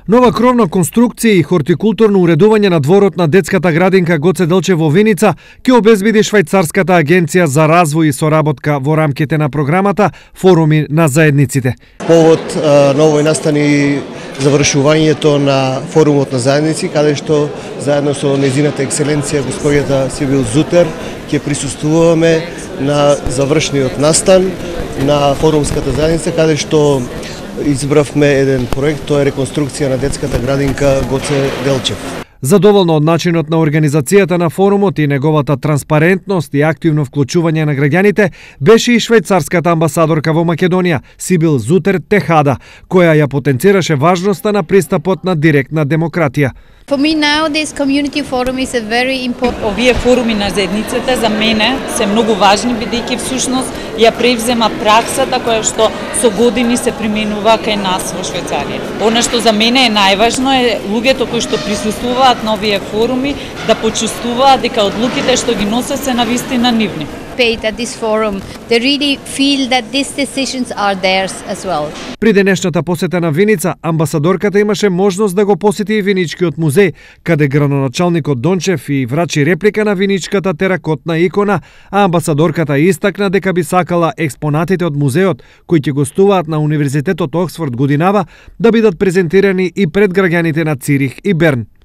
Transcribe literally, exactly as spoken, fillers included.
Нова кровна конструкција и хортикултурно уредување на дворот на детската градинка Гоце Делчев во Виница ќе обезбеди Швајцарската агенција за развој и соработка во рамките на програмата Форуми на заедниците. Повод а, на овој настани завршувањето на Форумот на заедници, каде што заедно со незината екселенција господјата Сибил Зутер ќе присуствуваме на завршниот настан на Форумската заедница, каде што избравме еден проект, тоа е реконструкција на детската градинка Гоце Делчев. Задоволна од начинот на организацијата на форумот и неговата транспарентност и активно вклучување на граѓаните, беше и швајцарската амбасадорка во Македонија, Сибил Зутер Техада, која ја потенцираше важноста на пристапот на директна демократија. For me now this community forum is a very important. Овие форуми на заедницата за мене се многу важни, бидејќи всушност ја превзема праксата која што со години се применува кај нас во Швајцарија. Она што за мене е најважно е луѓето кои што присуствуваат на овие форуми да почувствуваат дека одлуките што ги носат се навистина нивни. At this forum, they really feel that these decisions are theirs as well. При денешната посета на Виница, амбасадорката имаше можност да го посети и Виничкиот музеј, каде градоначалникот Дончев и врачи реплика на виничката теракотна икона, а амбасадорката истакна дека би сакала експонатите од музеот, кои ќе гостуваат на Универзитетот Оксфорд годинава, да бидат презентирани и пред граѓаните на Цирих и Берн.